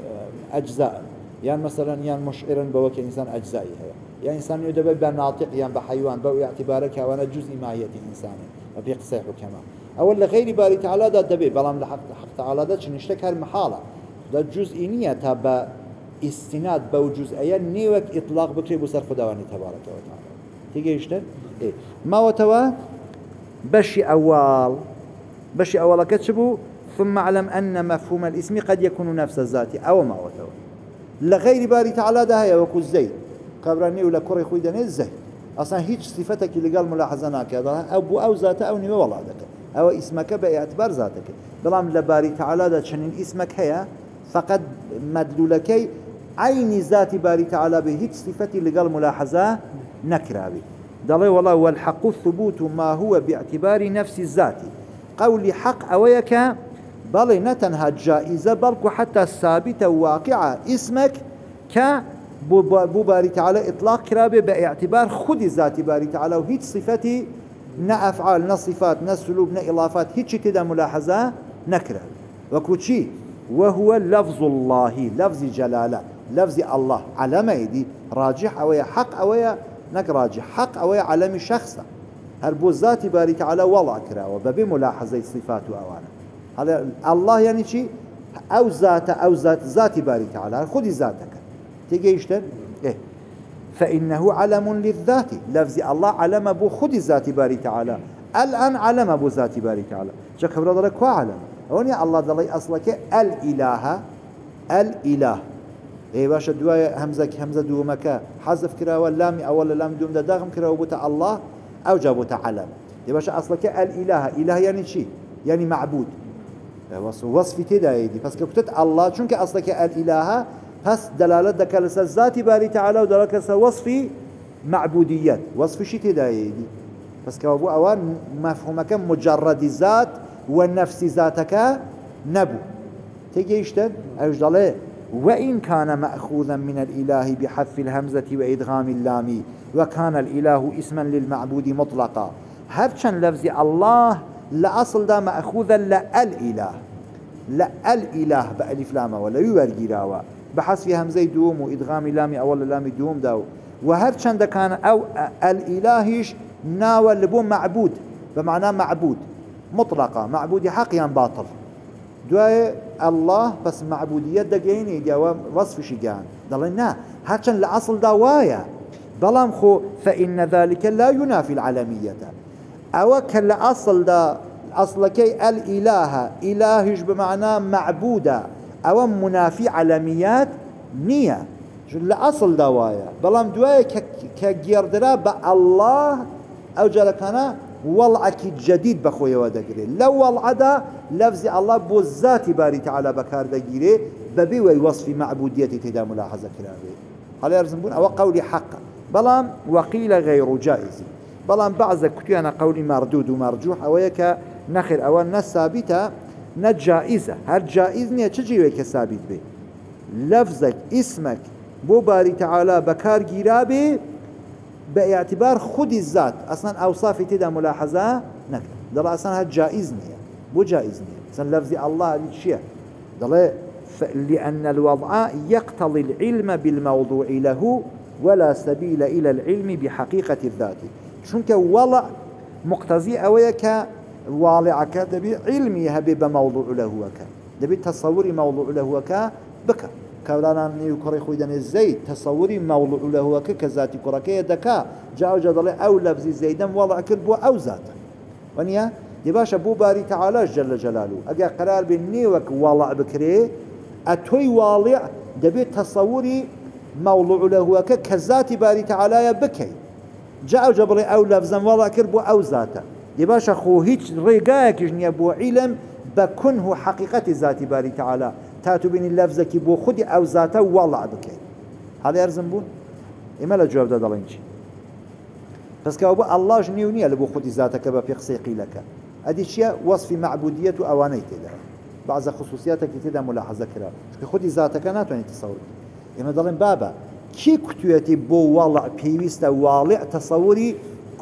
أجزاء يعني مثلا يعني مشعرا بوك إنسان أجزائي يعني إنسان نيو دبي بناطق يعني بحيوان بو اعتبارك أوانا جزء ماهية الإنسان وبيقصيح كما أولا غير باري تعالى دا دبي بلام لحق حق تعالى دا چنشتك هالمحالة دا جزء نية تابا استناد بو جزئيا نيوك إطلاق بكري بسر خداواني تبارك وتعالى تيجي يشتر إيه ما وتوا بشي أول بشي أول كتشبو ثم علم أن مفهوم الاسم قد يكون نفس الذات أو ما وتوا لغير باري تعالى ده هي وكو الزي قبراني ولا كوري خوي دني الزي أصلا هيج صفتك اللي قال ملاحظناك هذا أو بو أو ذات أو نيو والله ذاك أو اسمك باعتبار ذاتك بلام لباري تعالى ده شنين اسمك هي فقد مدلولكي عين ذات باري تعالى به هيج صفتي اللي قال ملاحظة نكرابي دلي والله والحق الثبوت ما هو باعتبار نفس الذات قولي حق أويك بل نتنها جائزة بل حتى ثابتة واقعة اسمك ك بو باري تعالى إطلاق كرابه باعتبار خود ذات باري تعالى وهيج صفتي نا أفعال نا صفات نا سلوب نا إضافات هيج تدا ملاحظة نكرة وكوشي وهو لفظ الله لفظ جلالة لفظ الله علامة يدي راجح أو حق أو نك راجح حق أو علامة شخصة هربو ذات باري تعالى وضع كرا وبملاحظة صفات وأوانا هذا الله يعني شيء أو ذات أو ذات ذات باري تعالى خذ ذاتك تيجي يشتر إيه فإنه علم للذات لفظ الله علم أبو خذ ذات باري تعالى الآن علم أبو ذات باري تعالى شكرا ذلك وعلم هوني الله ذلك أصلك الإله الإله إيه باش دواء همزة همزة دومك حذف كرا واللام أول لام دوم ده داغم كرا وبوتا الله أو جابوتا علم إيه باش أصلك الإله إله يعني شيء يعني معبود وصف تدا يدي بس كبتت الله چونك أصلك الإله بس دلالة دكالس الذات باري تعالى ودلالة وصف معبوديات وصف شيء تدا يدي بس كابو أوان مفهومك مجرد ذات والنفس ذاتك نبو تيجي يشتد أجدله وإن كان مأخوذا من الإله بحذف الهمزة وإدغام اللام وكان الإله اسما للمعبود مطلقا هرچن لفظ الله لأصل دا مأخوذا لألإله لألإله بألف لام ولا يورجراوا بحذف همزة دوم وإدغام اللام أول لام دوم داو وهرچن دا كان أو الإلهش ناوى لبو معبود بمعنى معبود مطلقة معبود حق ين باطل دواء الله بس معبودية دقيني جوا وصف شجان ضلنا هرچن لأصل دوايا ظلام خو فإن ذلك لا ينافي العالمية أو كان لأصل دا أصل كي الإله إلهش بمعنى معبودة أو منافي علميات نية لأصل دوايا ظلام دوايا كجيردرا بالله أو جلكنا والعك جديد بخويا ودقري لو والعدا لفظ الله بوزات باري تعالى بكار دقيري ببي وصف معبودية تدا ملاحظة كلامي هل يرزمون أو قولي حقا بلام وقيل غير جائز بلام بعض كتيانا قولي مردود ومرجوح أويك نخر أو نثابتة نجائزة هل جائز نية تجيوه كثابت به لفظك اسمك بو باري تعالى بكار جيرابي باعتبار خود الذات اصلا اوصاف تدا ملاحظه نكره دل اصلا هاد جائز نيه بو جائز نيه اصلا لفظ الله الشيء دل لان الوضع يقتضي العلم بالموضوع له ولا سبيل الى العلم بحقيقه الذات شونك وضع مقتضي اويك والعك دبي علمي هبي بموضوع له وك دبي تصوري موضوع له وك بك كولانا نيوكري خويدان الزيد تصوري موضوع له وك كذاتي كركيه دكا جاء جدل او لفظ زيدا وضع كربو او ذاته ونيا يباشا بو باري تعالى جل جلاله اجا قرار بالنيوك والع بكري اتوي والع دبي تصوري موضوع له وك كذاتي باري تعالى بكي جاء جبل او لفظا وضع كربو او ذاته يباشا خو هيج ريقاك جنيا بو علم بكنه حقيقة ذات باري تعالى تاتو بين اللفظك بو خودي او ذاته والله بكي هذا يرزم بون اما لا جواب ده دلينجي بس كابو الله جنيوني اللي بو خودي ذاتك بفقسيقي لك ادي شيء وصف معبوديه اوانيت ده بعض خصوصياتك تدا ملاحظه كرا خودي ذاتك ناتوني تصور اما دلين بابا كي كتويتي بو والله بيويست والله تصوري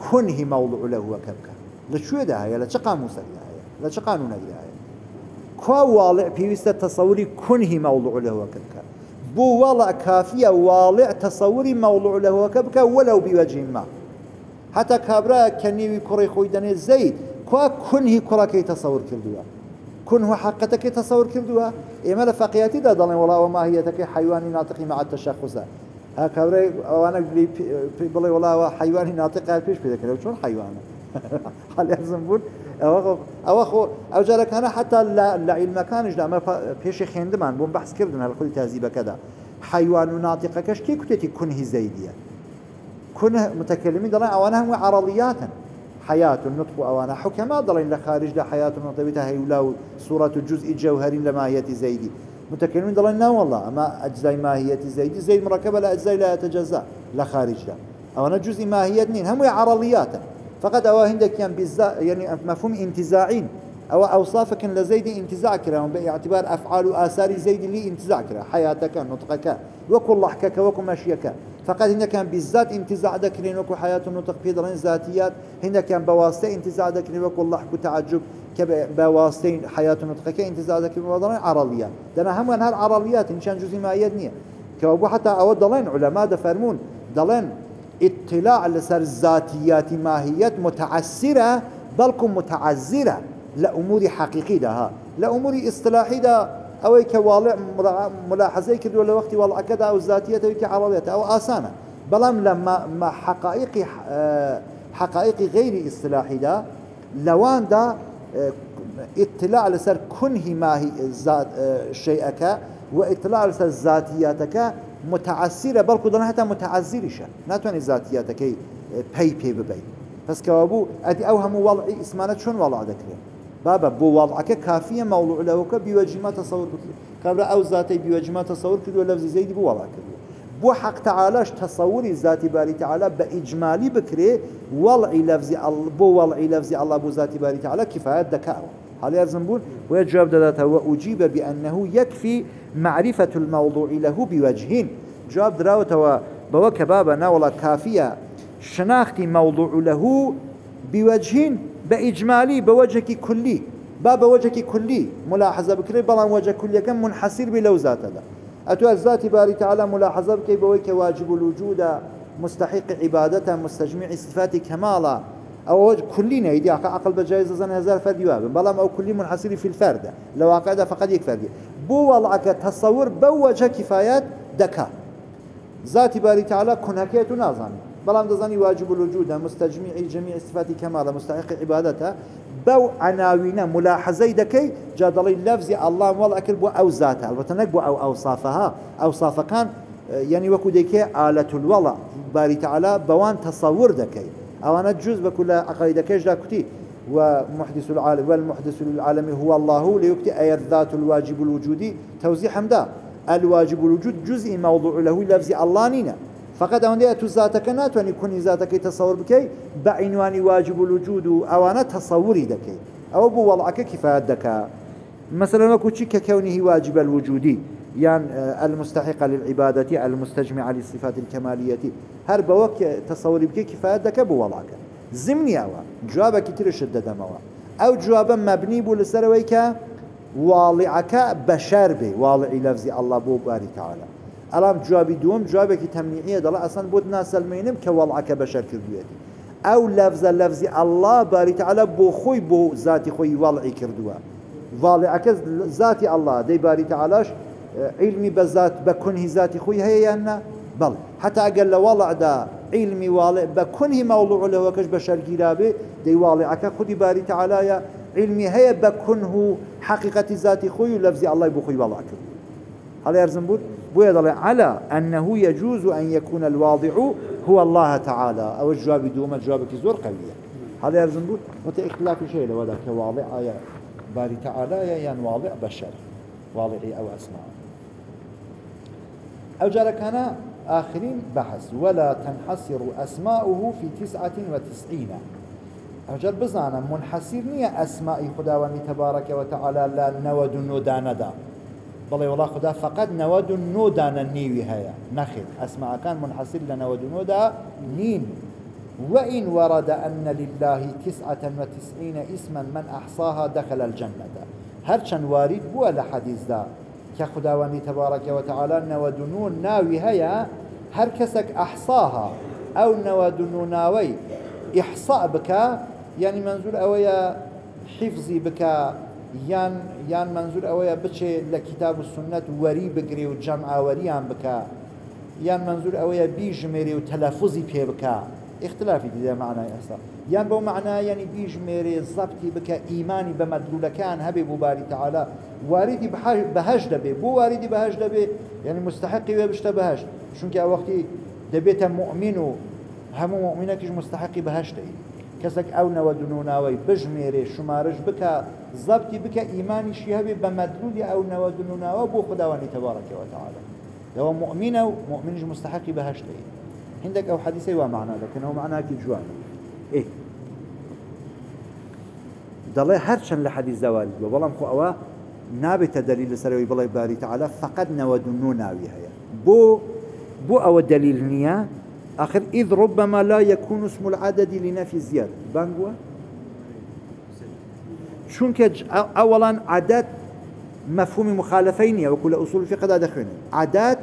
كنه موضوع له وكبك لشو ده هي لش قاموس هي لش قانون هي كوا والع بيست تصوري كنه موضوع له وكبك بو والع كافية والع تصوري موضوع له وكبك ولو بوجه ما حتى كابرا كنيوي كوري خويدني زيد كوا كنه كورا كي تصور كردوا كنه حقتك تصور كردوا إما لفقياتي دا ضلين والله وما هي تكي حيواني ناطقي مع التشخص ها كابرا وانا بلي بلي والله حيواني ناطق قال فيش بذاك لو شلون حيوان حال يزنبون او او اخو او جارك انا حتى لا علم كانش دا ما فيش خندمان بون بحث كردنا الكل تهذيب كذا حيوان ناطق كش كي كنتي كنه زيديه كنه متكلمين دلين أوانهم وعرضيات حياة النطق أوانا حكماء دلين لخارج ده حياة النطق هيولاو صورة الجزء الجوهري لماهية زيدي متكلمين دلين لا والله أما أجزاء ماهية زيدي زيد مركبة لا أجزاء لا يتجزأ لخارج ده أوانا جزء ماهية اثنين هم عرضيات فقد أواهن كان بالذات يعني مفهوم انتزاعين أو أوصافك لزيد انتزاع كراهم باعتبار أفعال وآثار زيد لي انتزاع كرا حياتك نطقك وكل لحكك وكل مشيك فقد هنا كان بالذات انتزاع ذكرين وكل حياة النطق في درين ذاتيات هنا كان بواسطة انتزاع ذكرين وكل لحك وتعجب كبواسطة حياة النطق كانتزاع ذكرين ودرين عرضيات دنا هم هال عرضيات إن كان جزء ما يدنيه كأبو حتى أود دلين علماء دفرمون دلين اطلاع لسر الذاتيات ماهيات متعسرة بلكم متعذرة لأمور حقيقية ده لأمور اصطلاحية ده أو كوالع ملاحظة كده ولا وقت والله كده أو ذاتية أو كعرضية أو آسانة بلام لما ما حقائق حقائق غير اصطلاحية ده لوان ده اطلاع لسر كنه ماهي ذات شيئك واطلاع لسر ذاتياتك متعسرة بلكو ده حتى متعذرشة ناتواني ذاتياتك بي بي بي بس كوابو أدي أوهم وضعي اسمانة شون وضع ذكرين بابا بو وضعك كافية موضوع له بوجه ما تصور بكري قبل أو ذاتي بوجه ما تصور كده ولفظ زيد بو وضعك بو حق تعالاش تصوري ذاتي باري تعالى بإجمالي بكري وضعي لفظ الله بو وضعي لفظ الله بو ذاتي باري تعالى كفاية ذكاء هل يرزمون ويجواب دلاته وأجيب بأنه يكفي معرفة الموضوع له بوجهين جواب دراوته بوك بابا ناولا كافية شناختي موضوع له بوجهين بإجمالي بوجهك كلي باب وجهك كلي ملاحظة بكري بلان وجه كلي كم منحصر بلوزات هذا أتوا الذات باري تعالى ملاحظة بكي بويك واجب الوجود مستحق عبادته مستجمع صفات كمالا أو وجه كلي نيدي عقل بجائز زن هزار فرد يواب بلان أو كلي منحصر في الفرد لو عقد فقد يكفرد بو وضعك تصور بوجه كفايات دكا ذات باري تعالى كنهكية نازاني بلام دزاني واجب الوجود مستجمع جميع صفات كمال مستحق عبادته بو عناوين ملاحظه دكي جادلي لفظ الله والله اكل بو او ذاته البته بو او اوصافها اوصاف كان يعني وكو ديكي آلة الوضع باري تعالى بوان تصور دكي او انا جزء بكل عقيده كيش داكتي ومحدث العالم والمحدث للعالم هو الله ليكتي اي الذات الواجب الوجودي توزيع حمدا الواجب الوجود جزء موضوع له لفظ الله نينا فقط أن يأتوا ذاتك ناتوان يكون ذاتك تصور بكي بعنوان واجب الوجود أو أنا تصوري دكي أو بو وضعك كفاية دكا مثلا وكو ككونه واجب الوجودي يعني المستحق للعبادة المستجمع للصفات الكمالية هرب وك تصوري بكي كفاية دكا بو وضعك زمني أو جوابك كتير شدد موا أو جوابا مبني بو لسرويك والعك بشر به والع لفظ الله بو باري تعالى الان جوابي دوم جوابك تمنيعيه دلا اصلا بود ناس المينم كوضعك بشر كردويتي او لفظ لفظ الله باري تعالى بو خوي بو ذاتي خوي والعي كردوا والعك ذاتي الله دي باري تعالىش علمي بذات بكنه ذاتي خوي هي يعني بل حتى اقل والع دا علمي والع بكنه موضوع له وكش بشر جرابه دي والعك خدي باري تعالى علمي هي بكنه حقيقه ذاتي خوي ولفظ الله بو خوي والعك هل يرزم بود بيضل على أنه يجوز أن يكون الواضع هو الله تعالى أو الجواب دوما جوابك زور قوية هذا يرزم بود متأخلاف شيء لو ذاك واضع آية باري تعالى يعني واضع بشر واضعي أو أسماء أو جارك هنا آخرين بحث ولا تنحصر أسماؤه في تسعة وتسعين أو جار بزانا منحصرني أسماء خداواني تبارك وتعالى لا نود نوداندا والله والله خدا فقط نود نودان النيوي هيا نخل أسماء كان منحصر لنود نودا نين وإن ورد أن لله تسعة وتسعين اسما من أحصاها دخل الجنة هرچن وارد بوا لحديث دا كخداواني تبارك وتعالى نودنون ناوي هيا هر كسك أحصاها أو نودنون ناوي إحصاء بك يعني منزول أويا حفظي بك يان يان منزول أويا بچه لكتاب السنة وري بقري وجمع وريان بك يان منزول أويا بيجمري وتلفظي بيه بك اختلافي دي معنى إحصاء يان بو معنى يعني بيجمري الضبطي بك إيماني بمدلول كان هبي بباري تعالى واردي بهج دبي بو واردي بهج دبي يعني مستحقي وبشت بهج شونك وقتي دبيت مؤمن هم مؤمنك مستحقي بهج دبي كسك أو نودنوناوي بجميري شمارش بك ضبطي بك إيماني شيهبي بمدلول أو نودنوناوي بو خداواني تبارك وتعالى لو مؤمن مؤمنش مستحقي بهج دبي عندك أو حديثي ومعنى لكن هو معناه كي جوان إيه دلي هرشن لحديث زوال وبلام خو أوا نابت دليل سروي بالله باري تعالى فقد نودنو ناوي هيا بو بو أو الدليل نيا آخر إذ ربما لا يكون اسم العدد لنفي الزيادة بانقوا شونك أولا عدد مفهوم مخالفين وكل أصول الفقه دا دخلنا عدد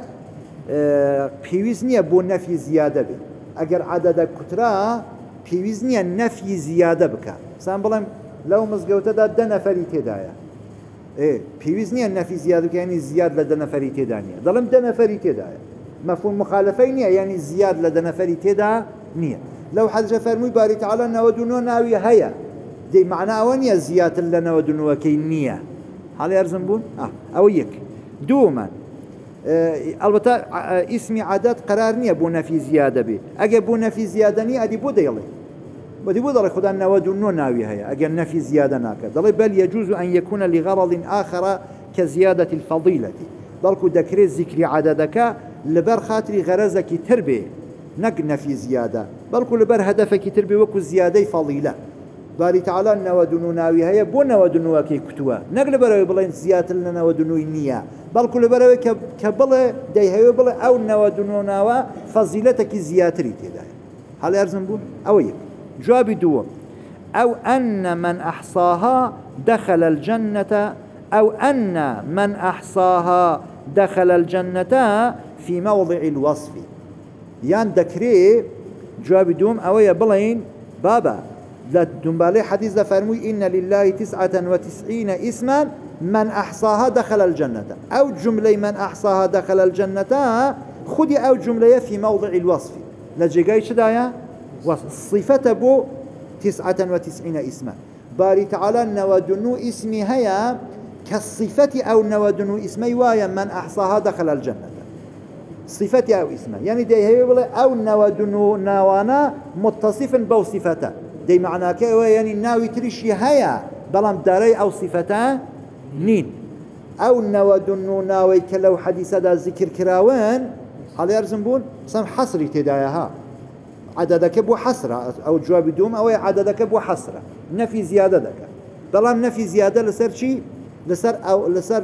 بيويز نيا بو نفي زيادة بي أجر عدد كترا بيويز نيا نفي زيادة بك سام بلام لو مزقوتا دا دنا فريتي دايا ايه بيويز نيا نفي زيادة بك يعني زياد لدنا فريتي دانيا ظلم دنا فريتي دايا مفهوم مخالفين يعني زياد لدنا فريتي دا نيا لو حد فرمي باري تعالى نودنو ناوي هيا دي معنى اوانيا زيادة لنا ودنو وكي نيا هل يرزم بون؟ اه اويك دوما اه البته اه اسمي عدد قرار نيا بو نفي زيادة بي اگه بو نفي زيادة نيا ادي بو ديلي بدي بو دلي خدا نودنو ناوي هيا اگه نفي زيادة ناكا دلي بل يجوز ان يكون لغرض اخر كزيادة الفضيلة بلكو دكري ذكر عددك لبر خاطري غرزك تربي نق نفي زيادة بلكو لبر هدفك تربي وكو زيادة فضيلة باري تعالى نودنو ناوي هيا بو نودنو وكي كتوا نق لبر بلين زيادة لنا نودنو النية بلكو لبر كبل دي هيا بل او نودنو ناوا فضيلتك زيادة ريتي هل يرزم بون اويك جواب دوم او ان من احصاها دخل الجنة او ان من احصاها دخل الجنة في موضع الوصف يان دكري جواب دوم اويا بلين بابا لا دنبالي حديث فرمي إن لله تسعة وتسعين اسما من أحصاها دخل الجنة أو جملة من أحصاها دخل الجنة خدي أو جملة في موضع الوصف لجيجاي شدايا صفة بو تسعة وتسعين اسما باري تعالى نودنو اسمي هيا كالصفة أو نودنو اسمي وايا من أحصاها دخل الجنة صفة أو اسمه يعني دي هي أو نودنو ناوانا متصفا بو صفته دي معناه كأوه يعني ناوي تريشي هيا بلام داري أو صفتان نين أو نودنو ناوي كلو حديثة دا ذكر كراوان هل يرزم بون سام حصري تدايها عددك بو حسرة أو جواب دوم أو عددك بو حسرة نفي زيادة دك بلام نفي زيادة لسر شي لسر أو لسر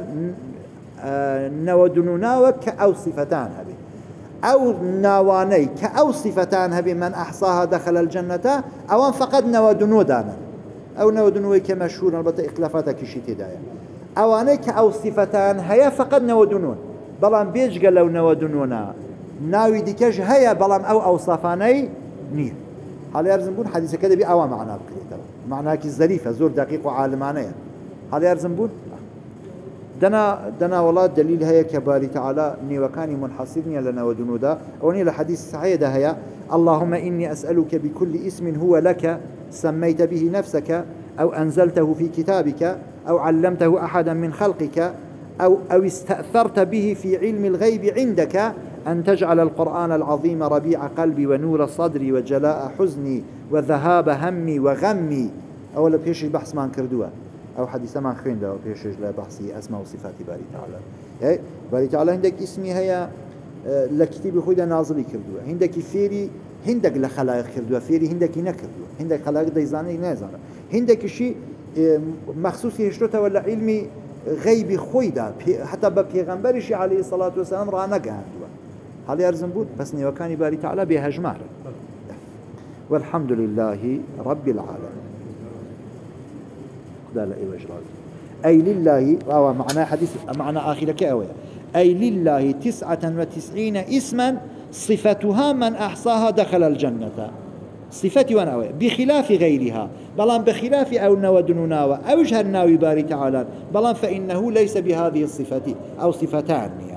آه نودنو ناوي كأو صفتان هذه أو ناواني كأو صفتان هبي من أحصاها دخل الجنة أو فقد نودنو دانا أو نودنو كمشهور البته إخلافاتك شي تدايا أواني كأو صفتان هيا فقد نودنون بلان بيج قالوا نودنونا ناوي ديكاج هيا بلان أو أوصافاني نير هل يرزم بون حديث كده بي أوا معنا بكريتا معناها كي ظريفة زور دقيق وعالمانية هل يرزم بون دنا دنا والله دليل هيا كباري تعالى نيوكاني منحصرني لنا ودنودا وني الحديث صحيح ده هيا اللهم إني أسألك بكل اسم هو لك سميت به نفسك أو أنزلته في كتابك أو علمته أحدا من خلقك أو أو استأثرت به في علم الغيب عندك أن تجعل القرآن العظيم ربيع قلبي ونور صدري وجلاء حزني وذهاب همي وغمي أولا بيش بحث ما انكردوها أو حديث ما خين ده بيش لا بحثي أسماء وصفات باري تعالى إيه باري تعالى عندك اسمي هي لكتب خويدا نازلي كردوها عندك فيري عندك لخلاق كردوها فيري عندك نكردوها عندك خلاق ديزاني نازانا عندك شيء مخصوص يشتوته ولا علمي غيبي خويدا حتى ببيغمبرش عليه الصلاة والسلام رانا قاندوا هل يرزم بود بس نيوكاني باري تعالى بهجمار والحمد لله رب العالمين. قال أي وجراز أي لله، وهو معنى حديث معنى آخر كأوية، أي لله تسعة وتسعين اسما صفتها من أحصاها دخل الجنة. صفتي وناوي بخلاف غيرها، بلان بخلاف أو نودننا أو جهرنا باري تعالى، بلان فإنه ليس بهذه الصفة أو صفتان.